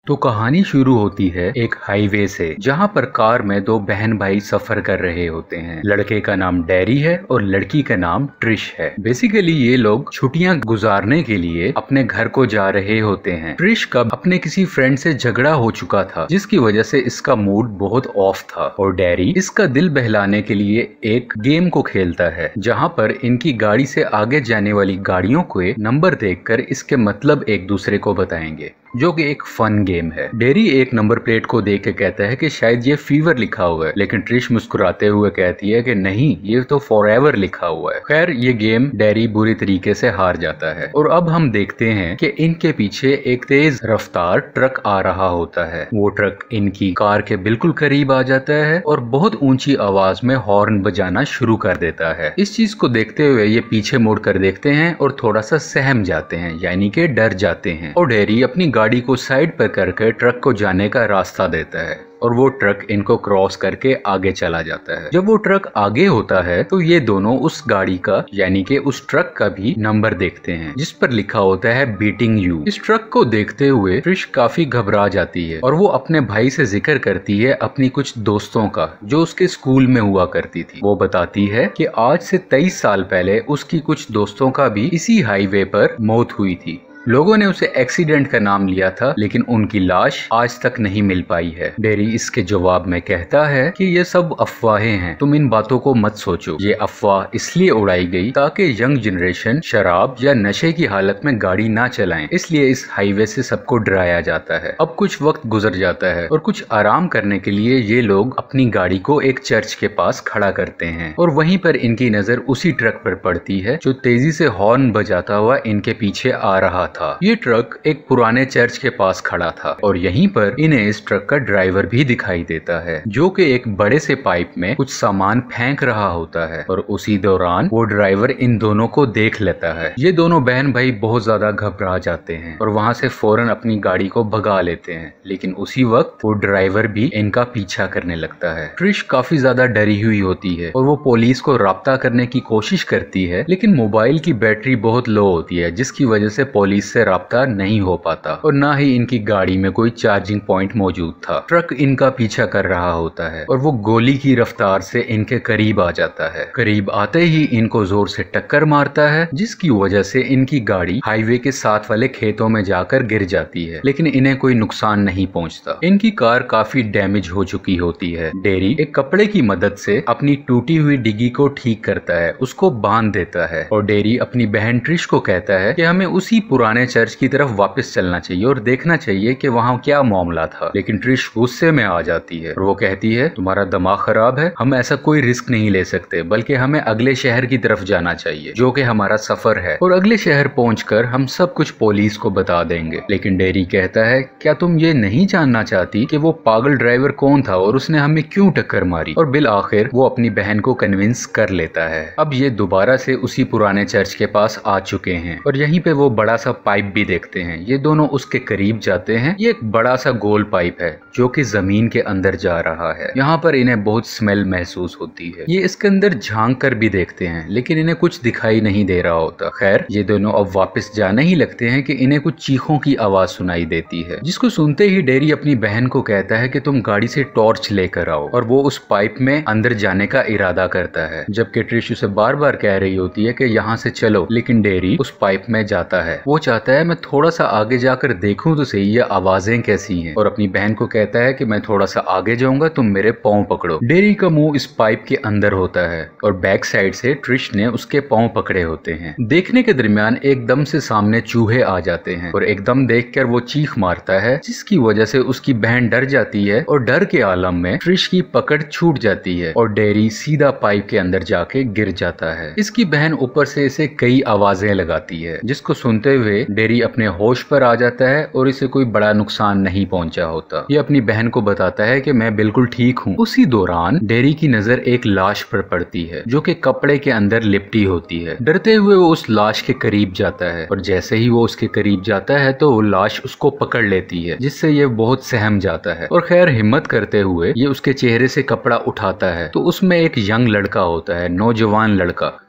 तो कहानी शुरू होती है एक हाईवे से, जहाँ पर कार में दो बहन भाई सफर कर रहे होते हैं। लड़के का नाम डैरी है और लड़की का नाम ट्रिश है। बेसिकली ये लोग छुट्टियां गुजारने के लिए अपने घर को जा रहे होते हैं। ट्रिश का अपने किसी फ्रेंड से झगड़ा हो चुका था, जिसकी वजह से इसका मूड बहुत ऑफ था और डैरी इसका दिल बहलाने के लिए एक गेम को खेलता है, जहाँ पर इनकी गाड़ी से आगे जाने वाली गाड़ियों के नंबर देखकर इसके मतलब एक दूसरे को बताएंगे, जो कि एक फन गेम है। डेरी एक नंबर प्लेट को देख के कहता है कि शायद ये फीवर लिखा हुआ है, लेकिन ट्रिश मुस्कुराते हुए कहती है कि नहीं, ये तो फॉरएवर लिखा हुआ है। खैर, ये गेम डेरी बुरी तरीके से हार जाता है और अब हम देखते हैं कि इनके पीछे एक तेज रफ्तार ट्रक आ रहा होता है। वो ट्रक इनकी कार के बिल्कुल करीब आ जाता है और बहुत ऊंची आवाज में हॉर्न बजाना शुरू कर देता है। इस चीज को देखते हुए ये पीछे मुड़ कर देखते हैं और थोड़ा सा सहम जाते हैं, यानी कि डर जाते हैं, और डेरी अपनी गाड़ी को साइड पर करके ट्रक को जाने का रास्ता देता है और वो ट्रक इनको क्रॉस करके आगे चला जाता है। जब वो ट्रक आगे होता है तो ये दोनों उस गाड़ी का यानी कि उस ट्रक का भी नंबर देखते हैं, जिस पर लिखा होता है बीटिंग यू। इस ट्रक को देखते हुए ट्रिश काफी घबरा जाती है और वो अपने भाई से जिक्र करती है अपनी कुछ दोस्तों का, जो उसके स्कूल में हुआ करती थी। वो बताती है कि आज से 23 साल पहले उसकी कुछ दोस्तों का भी इसी हाईवे पर मौत हुई थी। लोगों ने उसे एक्सीडेंट का नाम लिया था, लेकिन उनकी लाश आज तक नहीं मिल पाई है। डेरी इसके जवाब में कहता है कि ये सब अफवाहें हैं, तुम इन बातों को मत सोचो। ये अफवाह इसलिए उड़ाई गई ताकि यंग जनरेशन शराब या नशे की हालत में गाड़ी ना चलाएं, इसलिए इस हाईवे से सबको डराया जाता है। अब कुछ वक्त गुजर जाता है और कुछ आराम करने के लिए ये लोग अपनी गाड़ी को एक चर्च के पास खड़ा करते हैं और वहीं पर इनकी नजर उसी ट्रक पर पड़ती है जो तेजी से हॉर्न बजाता हुआ इनके पीछे आ रहा था। ये ट्रक एक पुराने चर्च के पास खड़ा था और यहीं पर इन्हें इस ट्रक का ड्राइवर भी दिखाई देता है, जो कि एक बड़े से पाइप में कुछ सामान फेंक रहा होता है और उसी दौरान वो ड्राइवर इन दोनों को देख लेता है। ये दोनों बहन भाई बहुत ज्यादा घबरा जाते हैं और वहाँ से फौरन अपनी गाड़ी को भगा लेते हैं, लेकिन उसी वक्त वो ड्राइवर भी इनका पीछा करने लगता है। ट्रिश काफी ज्यादा डरी हुई होती है और वो पुलिस को राब्ता करने की कोशिश करती है, लेकिन मोबाइल की बैटरी बहुत लो होती है, जिसकी वजह से पुलिस से राब्ता नहीं हो पाता और ना ही इनकी गाड़ी में कोई चार्जिंग पॉइंट मौजूद था। ट्रक इनका पीछा कर रहा होता है और वो गोली की रफ्तार से इनके करीब आ जाता है। करीब आते ही इनको जोर से टक्कर मारता है, जिसकी वजह से इनकी गाड़ी हाईवे के साथ वाले खेतों में जाकर गिर जाती है, लेकिन इन्हें कोई नुकसान नहीं पहुंचता। इनकी कार काफी डैमेज हो चुकी होती है। डेरी एक कपड़े की मदद से अपनी टूटी हुई डिग्गी को ठीक करता है, उसको बांध देता है और डेरी अपनी बहन ट्रिश को कहता है कि हमें उसी पुराने चर्च की तरफ वापस चलना चाहिए और देखना चाहिए कि वहाँ क्या मामला था। लेकिन ट्रिश गुस्से में आ जाती है और वो कहती है, तुम्हारा दिमाग खराब है, हम ऐसा कोई रिस्क नहीं ले सकते, बल्कि हमें अगले शहर की तरफ जाना चाहिए, जो कि हमारा सफर है, और अगले शहर पहुंचकर हम सब कुछ पुलिस को बता देंगे। लेकिन डेरी कहता है, क्या तुम ये नहीं जानना चाहती कि वो पागल ड्राइवर कौन था और उसने हमें क्यों टक्कर मारी? और बिल आखिर वो अपनी बहन को कन्विंस कर लेता है। अब ये दोबारा से उसी पुराने चर्च के पास आ चुके हैं और यहीं पे वो बड़ा सा पाइप भी देखते हैं। ये दोनों उसके करीब जाते हैं। ये एक बड़ा सा गोल पाइप है जो कि जमीन के अंदर जा रहा है। यहाँ पर इन्हें बहुत स्मेल महसूस होती है। ये इसके अंदर झांक कर भी देखते हैं, लेकिन इन्हें कुछ दिखाई नहीं दे रहा होता। खैर, ये दोनों अब वापस जाने ही लगते हैं कि इन्हें कुछ चीखों की आवाज सुनाई देती है, जिसको सुनते ही डेरी अपनी बहन को कहता है कि तुम गाड़ी से टॉर्च लेकर आओ, और वो उस पाइप में अंदर जाने का इरादा करता है, जबकि ट्रिश उसे बार बार कह रही होती है कि यहाँ से चलो, लेकिन डेरी उस पाइप में जाता है। वो चाहता है मैं थोड़ा सा आगे जाकर देखूं तो सही ये आवाजें कैसी हैं, और अपनी बहन को कहता है कि मैं थोड़ा सा आगे जाऊंगा, तुम मेरे पांव पकड़ो। डेरी का मुंह इस पाइप के अंदर होता है और बैक साइड से ट्रिश ने उसके पांव पकड़े होते हैं। देखने के दरमियान एकदम से सामने चूहे आ जाते हैं और एकदम देखकर वो चीख मारता है, जिसकी वजह से उसकी बहन डर जाती है और डर के आलम में ट्रिश की पकड़ छूट जाती है और डेरी सीधा पाइप के अंदर जाके गिर जाता है। इसकी बहन ऊपर से इसे कई आवाजें लगाती है, जिसको सुनते हुए डेरी अपने होश पर आ जाता है और इसे कोई बड़ा नुकसान नहीं पहुंचा होता। ये अपनी बहन को बताता है कि मैं बिल्कुल ठीक हूँ। उसी दौरान डेरी की नजर एक लाश पर पड़ती है, जो कि कपड़े के अंदर लिपटी होती है। डरते हुए वो उस लाश के करीब जाता है और जैसे ही वो उसके करीब जाता है तो वो लाश उसको पकड़ लेती है, जिससे ये बहुत सहम जाता है। और खैर, हिम्मत करते हुए ये उसके चेहरे से कपड़ा उठाता है तो उसमें एक यंग लड़का होता है, नौजवान लड़का,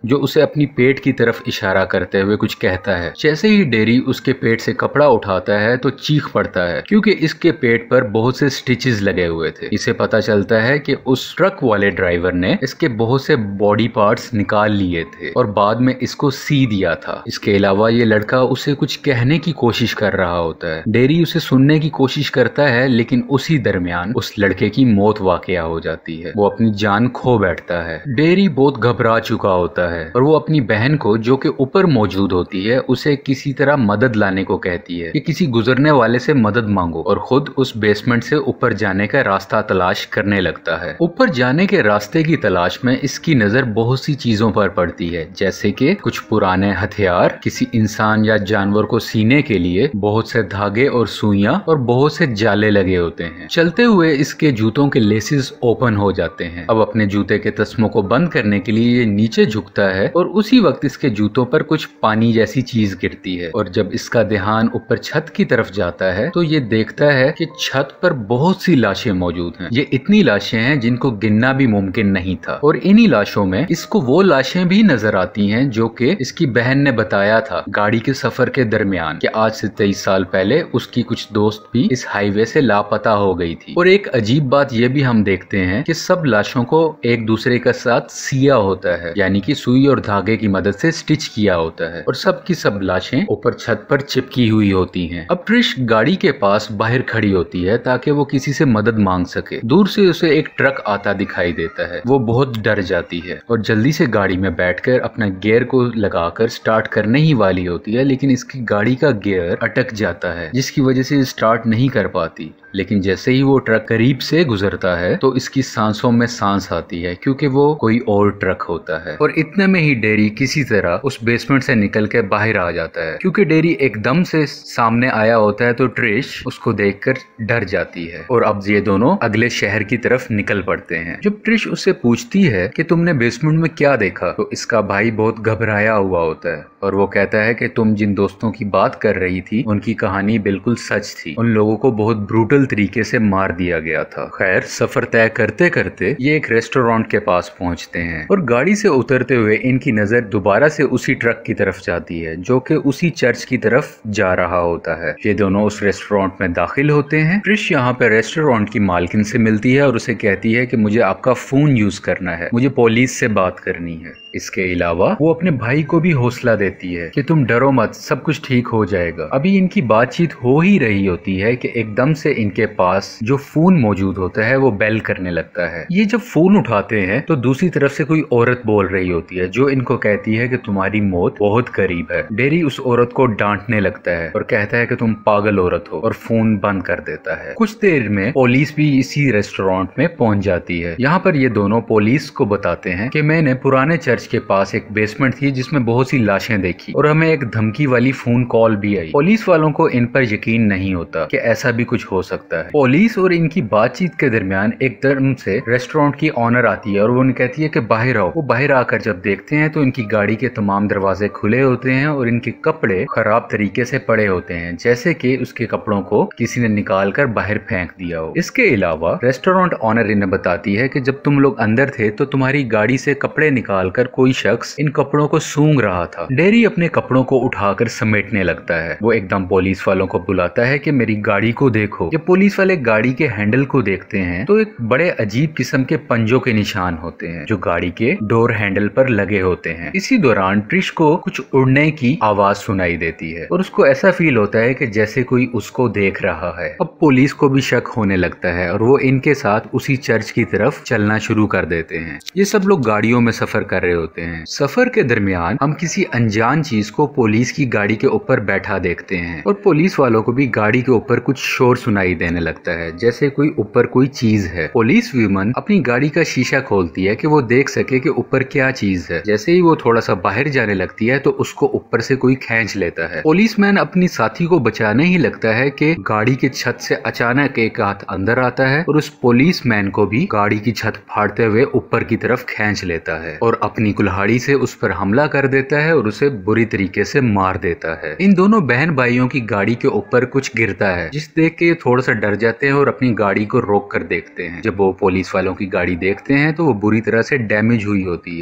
जो उसे अपनी पेट की तरफ इशारा करते हुए कुछ कहता है। जैसे ही डेरी उसके पेट से कपड़ा उठाता है तो चीख पड़ता है क्योंकि इसके पेट पर बहुत से स्टिचेस लगे हुए थे। इसे पता चलता है कि उस ट्रक वाले ड्राइवर ने इसके बहुत से बॉडी पार्ट्स निकाल लिए थे और बाद में इसको सी दिया था। इसके अलावा ये लड़का उसे कुछ कहने की कोशिश कर रहा होता है। डेरी उसे सुनने की कोशिश करता है लेकिन उसी दरमियान उस लड़के की मौत वाकया हो जाती है। वो अपनी जान खो बैठता है। डेरी बहुत घबरा चुका होता है और वो अपनी बहन को, जो कि ऊपर मौजूद होती है, उसे किसी तरह मदद लाने को कहती है कि किसी गुजरने वाले से मदद मांगो, और खुद उस बेसमेंट से ऊपर जाने का रास्ता तलाश करने लगता है। ऊपर जाने के रास्ते की तलाश में इसकी नजर बहुत सी चीजों पर पड़ती है, जैसे कि कुछ पुराने हथियार, किसी इंसान या जानवर को सीने के लिए बहुत से धागे और सुइयां और बहुत से जाले लगे होते हैं। चलते हुए इसके जूतों के लेसेस ओपन हो जाते हैं। अब अपने जूते के तस्मों को बंद करने के लिए ये नीचे झुकता है और उसी वक्त इसके जूतों पर कुछ पानी जैसी चीज गिरती है, और जब इसका ध्यान ऊपर छत की तरफ जाता है तो ये देखता है कि छत पर बहुत सी लाशें मौजूद हैं। ये इतनी लाशें हैं जिनको गिनना भी मुमकिन नहीं था, और इन्हीं लाशों में इसको वो लाशें भी नजर आती हैं जो कि इसकी बहन ने बताया था गाड़ी के सफर के दरमियान कि आज से 23 साल पहले उसकी कुछ दोस्त भी इस हाईवे से लापता हो गई थी। और एक अजीब बात यह भी हम देखते हैं कि सब लाशों को एक दूसरे के साथ सिया होता है, यानी कि सुई और धागे की मदद से स्टिच किया होता है, और सब की सब लाशें ऊपर छत पर चिपकी हुई होती हैं। अब ट्रिश गाड़ी के पास बाहर खड़ी होती है ताकि वो किसी से मदद मांग सके। दूर से उसे एक ट्रक आता दिखाई देता है। वो बहुत डर जाती है और जल्दी से गाड़ी में बैठकर अपना गियर को लगाकर स्टार्ट करने ही वाली होती है, लेकिन इसकी गाड़ी का गियर अटक जाता है जिसकी वजह से स्टार्ट नहीं कर पाती। लेकिन जैसे ही वो ट्रक करीब से गुजरता है तो इसकी सांसों में सांस आती है क्योंकि वो कोई और ट्रक होता है। और इतने में ही डेरी किसी तरह उस बेसमेंट से निकल के बाहर आ जाता है। क्योंकि डेरी एकदम से सामने आया होता है तो ट्रिश उसको देखकर डर जाती है, और अब ये दोनों अगले शहर की तरफ निकल पड़ते हैं। जब ट्रिश उससे पूछती है कि तुमने बेसमेंट में क्या देखा, तो इसका भाई बहुत घबराया हुआ होता है और वो कहता है कि तुम जिन दोस्तों की बात कर रही थी उनकी कहानी बिल्कुल सच थी। उन लोगों को बहुत ब्रूटल तरीके से मार दिया गया था। खैर, सफर तय करते करते ये एक रेस्टोरेंट के पास पहुंचते हैं और गाड़ी से उतरते हुए इनकी नजर दोबारा से उसी ट्रक की तरफ जाती है जो कि उसी चर्च की तरफ जा रहा होता है। ये दोनों उस रेस्टोरेंट में दाखिल होते हैं। ट्रिश यहाँ पे रेस्टोरेंट की मालकिन से मिलती है और उसे कहती है कि मुझे आपका फोन यूज करना है, मुझे पुलिस से बात करनी है। इसके अलावा वो अपने भाई को भी हौसला देती है कि तुम डरो मत, सब कुछ ठीक हो जाएगा। अभी इनकी बातचीत हो ही रही होती है कि एकदम से इनके पास जो फोन मौजूद होता है वो बेल करने लगता है। ये जब फोन उठाते हैं तो दूसरी तरफ से कोई औरत बोल रही होती है जो इनको कहती है कि तुम्हारी मौत बहुत करीब है। डेरी उस औरत को डांटने लगता है और कहता है कि तुम पागल औरत हो, और फोन बंद कर देता है। कुछ देर में पुलिस भी इसी रेस्टोरेंट में पहुंच जाती है। यहाँ पर ये दोनों पुलिस को बताते हैं कि मैंने पुराने चर्च के पास एक बेसमेंट थी जिसमें बहुत सी लाशें देखी और हमें एक धमकी वाली फोन कॉल भी आई। पुलिस वालों को इन पर यकीन नहीं होता कि ऐसा भी कुछ हो सकता है। पुलिस और इनकी बातचीत के दरमियान एकदम से रेस्टोरेंट की ऑनर आती है और वो उन्हें कहती है कि बाहर आओ। वो बाहर आकर जब देखते हैं तो इनकी गाड़ी के तमाम दरवाजे खुले होते हैं और इनके कपड़े खराब तरीके से पड़े होते हैं, जैसे कि उसके कपड़ों को किसी ने निकाल कर बाहर फेंक दिया हो। इसके अलावा रेस्टोरेंट ऑनर इन्हें बताती है कि जब तुम लोग अंदर थे तो तुम्हारी गाड़ी से कपड़े निकालकर कोई शख्स इन कपड़ों को सूंघ रहा था। डेरी अपने कपड़ों को उठाकर समेटने लगता है। वो एकदम पुलिस वालों को बुलाता है कि मेरी गाड़ी को देखो। जब पुलिस वाले गाड़ी के हैंडल को देखते हैं तो एक बड़े अजीब किस्म के पंजों के निशान होते हैं जो गाड़ी के डोर हैंडल पर लगे होते हैं। इसी दौरान ट्रिश को कुछ उड़ने की आवाज सुनाई देती है और उसको ऐसा फील होता है कि जैसे कोई उसको देख रहा है। अब पुलिस को भी शक होने लगता है और वो इनके साथ उसी चर्च की तरफ चलना शुरू कर देते हैं। ये सब लोग गाड़ियों में सफर कर रहे होते हैं। सफर के दरमियान हम किसी अनजान चीज को पुलिस की गाड़ी के ऊपर बैठा देखते हैं और पुलिस वालों को भी गाड़ी के ऊपर कुछ शोर सुनाई देने लगता है, जैसे कोई ऊपर कोई चीज है। पुलिस वुमन अपनी गाड़ी का शीशा खोलती है कि वो देख सके कि ऊपर क्या चीज है। जैसे ही वो थोड़ा सा बाहर जाने लगती है तो उसको ऊपर से कोई खींच लेता है। पुलिसमैन अपनी साथी को बचाने ही लगता है कि गाड़ी के छत से अचानक एक हाथ अंदर आता है और उस पुलिसमैन को भी गाड़ी की छत फाड़ते हुए ऊपर की तरफ खींच लेता है और अपनी कुल्हाड़ी से उस पर हमला कर देता है और उसे बुरी तरीके से मार देता है। इन दोनों बहन भाइयों की गाड़ी के ऊपर कुछ गिरता है जिस देख के थोड़ा सा डर जाते हैं और अपनी गाड़ी को रोक कर देखते हैं। जब वो पुलिस वालों की गाड़ी देखते हैं तो वो बुरी तरह से डैमेज हुई होती है, जबकि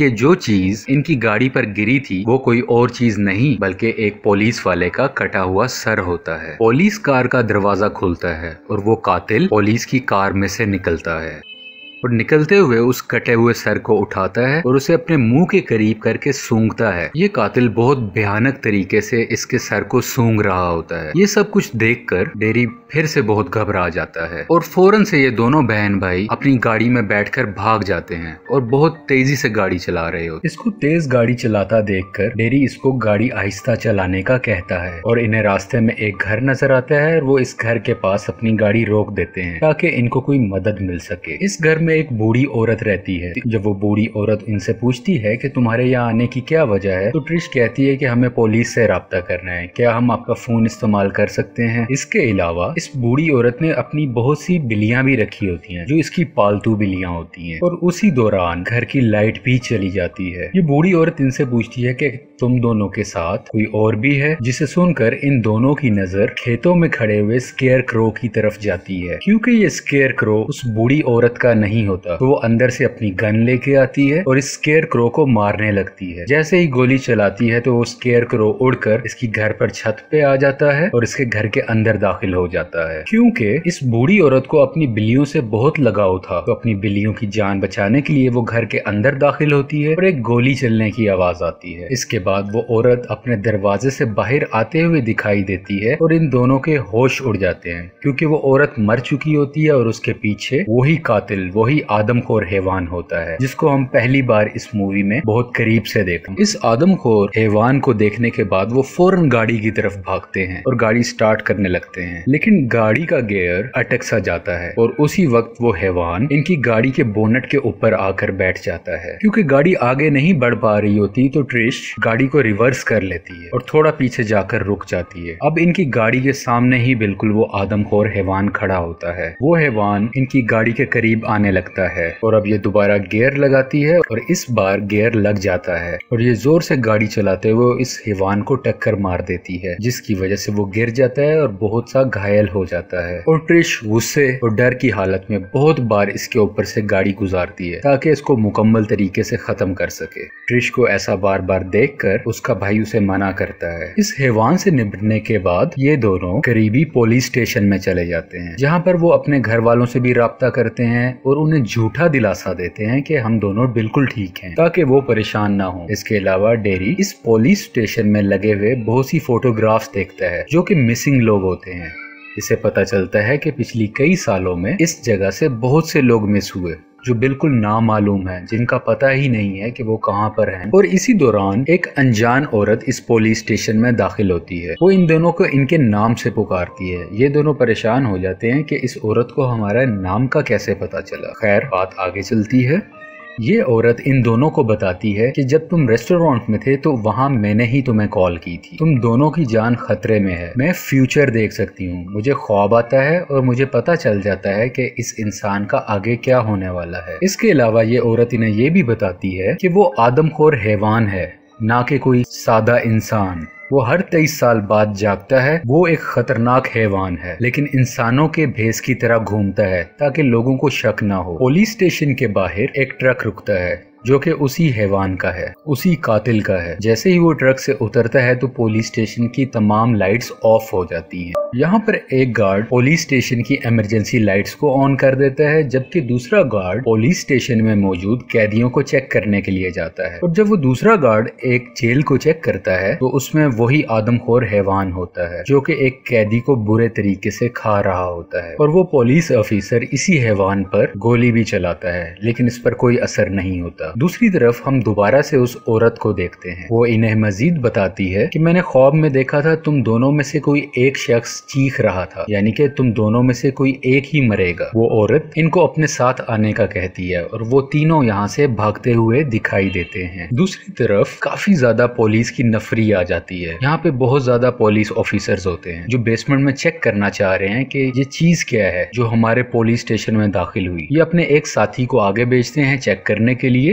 जो चीज इनकी गाड़ी पर गिरी थी वो कोई और चीज नहीं बल्कि एक पुलिस वाले का कटा हुआ सर होता है। पुलिस कार का दरवाजा खुलता है और वो कातिल पुलिस की कार में से निकलता है और निकलते हुए उस कटे हुए सर को उठाता है और उसे अपने मुंह के करीब करके सूंघता है। ये कातिल बहुत भयानक तरीके से इसके सर को सूंघ रहा होता है। ये सब कुछ देखकर डेरी फिर से बहुत घबरा जाता है और फौरन से ये दोनों बहन भाई अपनी गाड़ी में बैठकर भाग जाते हैं और बहुत तेजी से गाड़ी चला रहे होते। इसको तेज गाड़ी चलाता देखकर डेरी इसको गाड़ी आहिस्ता चलाने का कहता है और इन्हें रास्ते में एक घर नजर आता है और वो इस घर के पास अपनी गाड़ी रोक देते हैं ताकि इनको कोई मदद मिल सके। इस घर में एक बूढ़ी औरत रहती है। जब वो बूढ़ी औरत इनसे पूछती है कि तुम्हारे यहाँ आने की क्या वजह है, तो ट्रिश कहती है कि हमें पुलिस से राब्ता करना है, क्या हम आपका फोन इस्तेमाल कर सकते हैं। इसके अलावा इस बूढ़ी औरत ने अपनी बहुत सी बिल्लियां भी रखी होती हैं जो इसकी पालतू बिल्लियां होती हैं और उसी दौरान घर की लाइट भी चली जाती है। ये बूढ़ी औरत इनसे पूछती है कि तुम दोनों के साथ कोई और भी है, जिसे सुनकर इन दोनों की नजर खेतों में खड़े हुए स्केयर क्रो की तरफ जाती है। क्योंकि ये स्केयर क्रो उस बूढ़ी औरत का नहीं होता तो वो अंदर से अपनी गन लेके आती है और इस स्केयर क्रो को मारने लगती है। जैसे ही गोली चलाती है तो वो स्केयर क्रो उड़कर इसकी घर पर छत पे आ जाता है और इसके घर के अंदर दाखिल हो जाता है। क्योंकि इस बूढ़ी औरत को अपनी बिल्लियों से बहुत लगाव था तो अपनी बिल्लियों की जान बचाने के लिए वो घर के अंदर दाखिल होती है और एक गोली चलने की आवाज आती है। इसके बाद वो औरत अपने दरवाजे से बाहर आते हुए दिखाई देती है और इन दोनों के होश उड़ जाते हैं क्योंकि वो औरत मर चुकी होती है और उसके पीछे वही कातिल, वही आदमखोर हैवान होता है जिसको हम पहली बार इस मूवी में बहुत करीब से देखते हैं। इस आदमखोर हैवान को देखने के बाद वो फौरन गाड़ी की तरफ भागते हैं और गाड़ी स्टार्ट करने लगते हैं, लेकिन गाड़ी का गियर अटक सा जाता है और उसी वक्त वो हैवान इनकी गाड़ी के बोनट के ऊपर आकर बैठ जाता है। क्योंकि गाड़ी आगे नहीं बढ़ पा रही होती तो ट्रिश गाड़ी को रिवर्स कर लेती है और थोड़ा पीछे जाकर रुक जाती है। अब इनकी गाड़ी के सामने ही बिल्कुल वो आदमखोर हैवान खड़ा होता है। वो हैवान इनकी गाड़ी के करीब आने लगता है और अब ये दोबारा गियर लगाती है और इस बार गियर लग जाता है और ये जोर से गाड़ी चलाते हुए इस हैवान को टक्कर मार देती है जिसकी वजह से वो गिर जाता है और बहुत सा घायल हो जाता है। और ट्रिश गुस्से और डर की हालत में बहुत बार इसके ऊपर से गाड़ी गुजारती है ताकि इसको मुकम्मल तरीके से खत्म कर सके। ट्रिश को ऐसा बार बार देखकर उसका भाई उसे मना करता है। इस हैवान से निपटने के बाद ये दोनों करीबी पुलिस स्टेशन में चले जाते हैं जहाँ पर वो अपने घर वालों से भी राब्ता करते हैं और उन्हें झूठा दिलासा देते हैं कि हम दोनों बिल्कुल ठीक हैं ताकि वो परेशान ना हो। इसके अलावा डेरी इस पुलिस स्टेशन में लगे हुए बहुत सी फोटोग्राफ्स देखता है जो कि मिसिंग लोग होते हैं। इसे पता चलता है कि पिछली कई सालों में इस जगह से बहुत से लोग मिस हुए जो बिल्कुल नामालूम है, जिनका पता ही नहीं है कि वो कहाँ पर हैं। और इसी दौरान एक अनजान औरत इस पुलिस स्टेशन में दाखिल होती है। वो इन दोनों को इनके नाम से पुकारती है। ये दोनों परेशान हो जाते हैं कि इस औरत को हमारा नाम का कैसे पता चला। खैर, बात आगे चलती है। ये औरत इन दोनों को बताती है कि जब तुम रेस्टोरेंट में थे तो वहाँ मैंने ही तुम्हें कॉल की थी। तुम दोनों की जान खतरे में है। मैं फ्यूचर देख सकती हूँ, मुझे ख्वाब आता है और मुझे पता चल जाता है कि इस इंसान का आगे क्या होने वाला है। इसके अलावा ये औरत इन्हें ये भी बताती है कि वो आदमखोर हैवान है, ना कि कोई सादा इंसान। वो हर 23 साल बाद जागता है। वो एक खतरनाक हैवान है लेकिन इंसानों के भेस की तरह घूमता है ताकि लोगों को शक ना हो। पुलिस स्टेशन के बाहर एक ट्रक रुकता है जो कि उसी हैवान का है, उसी कातिल का है। जैसे ही वो ट्रक से उतरता है तो पुलिस स्टेशन की तमाम लाइट्स ऑफ हो जाती हैं। यहाँ पर एक गार्ड पुलिस स्टेशन की इमरजेंसी लाइट्स को ऑन कर देता है जबकि दूसरा गार्ड पुलिस स्टेशन में मौजूद कैदियों को चेक करने के लिए जाता है। और जब वो दूसरा गार्ड एक जेल को चेक करता है तो उसमें वही आदमखोर हैवान होता है जो कि एक कैदी को बुरे तरीके से खा रहा होता है। और वो पुलिस ऑफिसर इसी हैवान पर गोली भी चलाता है लेकिन इस पर कोई असर नहीं होता। दूसरी तरफ हम दोबारा से उस औरत को देखते हैं। वो इन्हें मजीद बताती है कि मैंने ख्वाब में देखा था तुम दोनों में से कोई एक शख्स चीख रहा था, यानी कि तुम दोनों में से कोई एक ही मरेगा। वो औरत इनको अपने साथ आने का कहती है और वो तीनों यहाँ से भागते हुए दिखाई देते हैं। दूसरी तरफ काफी ज्यादा पुलिस की नफरी आ जाती है। यहाँ पे बहुत ज्यादा पुलिस ऑफिसर्स होते हैं जो बेसमेंट में चेक करना चाह रहे हैं कि ये चीज क्या है जो हमारे पुलिस स्टेशन में दाखिल हुई। ये अपने एक साथी को आगे भेजते हैं चेक करने के लिए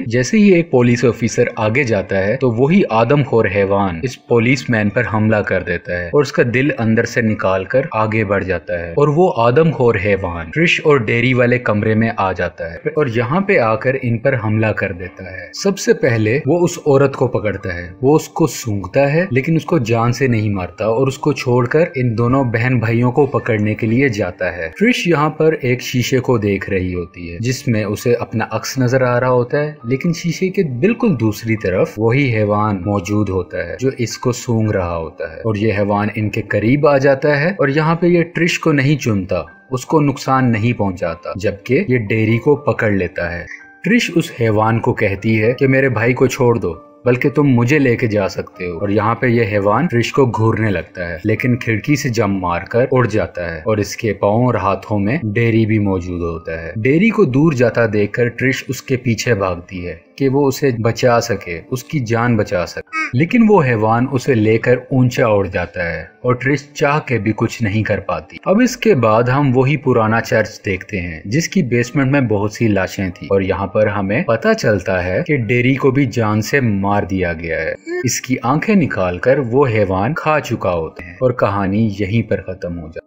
जैसे ही एक पुलिस ऑफिसर आगे जाता है तो वही आदमखोर हैवान इस पुलिसमैन पर हमला कर देता है और उसका दिल अंदर से निकाल कर आगे बढ़ जाता है और वो आदमखोर हैवान ट्रिश और डेरी वाले कमरे में आ जाता है और यहाँ पे आकर इन पर हमला कर देता है। सबसे पहले वो उस औरत को पकड़ता है, वो उसको सूंघता है लेकिन उसको जान से नहीं मारता और उसको छोड़कर इन दोनों बहन भाइयों को पकड़ने के लिए जाता है। ट्रिश यहाँ पर एक शीशे को देख रही होती है जिसमें उसे अपना अक्स नजर आ रहा होता है, लेकिन शीशे के बिल्कुल दूसरी तरफ वही हैवान मौजूद होता है जो इसको सूंघ रहा होता है और ये हैवान इनके करीब आ जाता है और यहाँ पे ये ट्रिश को नहीं चुनता, उसको नुकसान नहीं पहुंचाता, जबकि ये डेरी को पकड़ लेता है। ट्रिश उस हैवान को कहती है कि मेरे भाई को छोड़ दो, बल्कि तुम मुझे लेके जा सकते हो। और यहाँ पे ये हैवान ट्रिश को घूरने लगता है लेकिन खिड़की से जंप मारकर उड़ जाता है और इसके पांव और हाथों में डेरी भी मौजूद होता है। डेरी को दूर जाता देखकर ट्रिश उसके पीछे भागती है कि वो उसे बचा सके, उसकी जान बचा सके, लेकिन वो हैवान उसे लेकर ऊंचा उड़ जाता है और ट्रिश चाह के भी कुछ नहीं कर पाती। अब इसके बाद हम वही पुराना चर्च देखते हैं जिसकी बेसमेंट में बहुत सी लाशें थी और यहाँ पर हमें पता चलता है कि डेरी को भी जान से मार दिया गया है। इसकी आंखें निकालकर वो हैवान खा चुका होता है और कहानी यहीं पर खत्म हो जाती है।